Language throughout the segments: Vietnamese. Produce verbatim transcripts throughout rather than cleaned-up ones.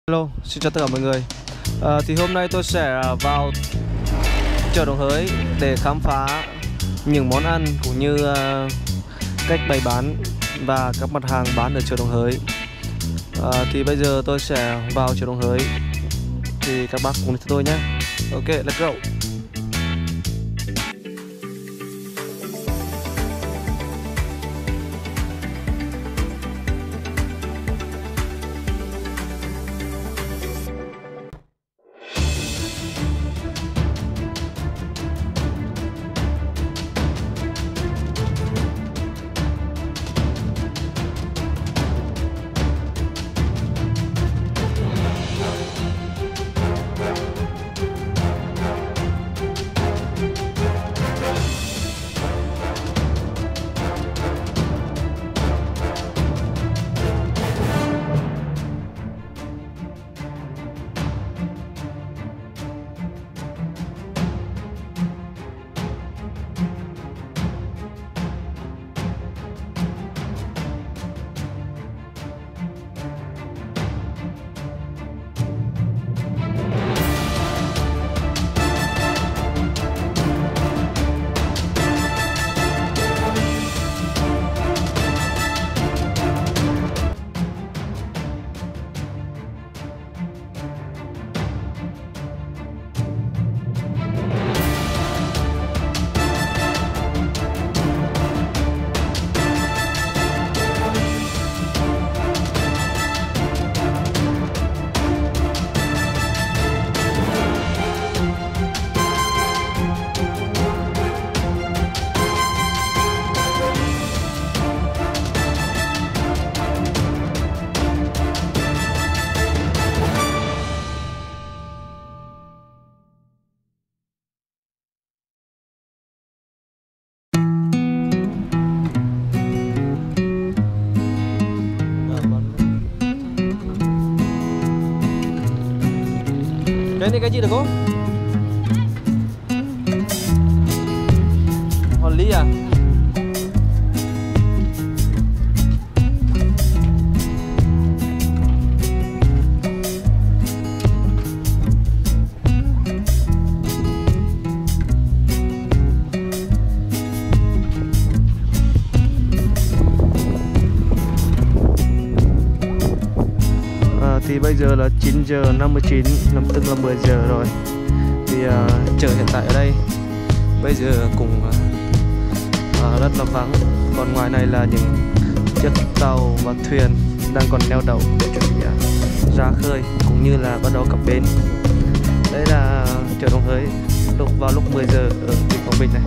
Hello, xin chào tất cả mọi người. à, Thì hôm nay tôi sẽ vào chợ Đồng Hới để khám phá những món ăn cũng như uh, cách bày bán và các mặt hàng bán ở chợ Đồng Hới. à, Thì bây giờ tôi sẽ vào chợ Đồng Hới, thì các bác cùng đi theo tôi nhé. Ok, let's go. Cái này cái gì được không? Hòn ly à? Thì bây giờ là chín giờ năm mươi chín, năm tức là mười giờ rồi. Thì uh, chợ hiện tại ở đây bây giờ cũng uh, rất là vắng. Còn ngoài này là những chiếc tàu và thuyền đang còn neo đậu để chuẩn bị uh, ra khơi cũng như là bắt đầu cập bến. Đây là chợ Đồng Hới lúc vào lúc mười giờ ở tỉnh Quảng Bình này.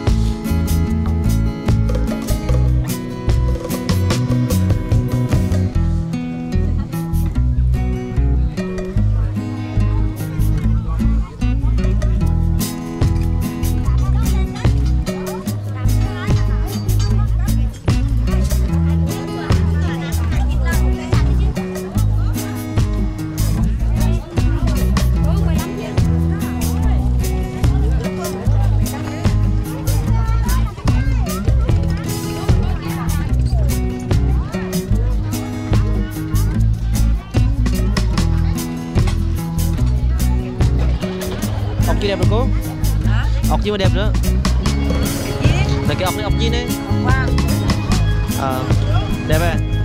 Ốc chi đẹp được cô? Hả? Ốc chi mà đẹp nữa? Là cái ốc này, ốc chi này. À, đẹp à?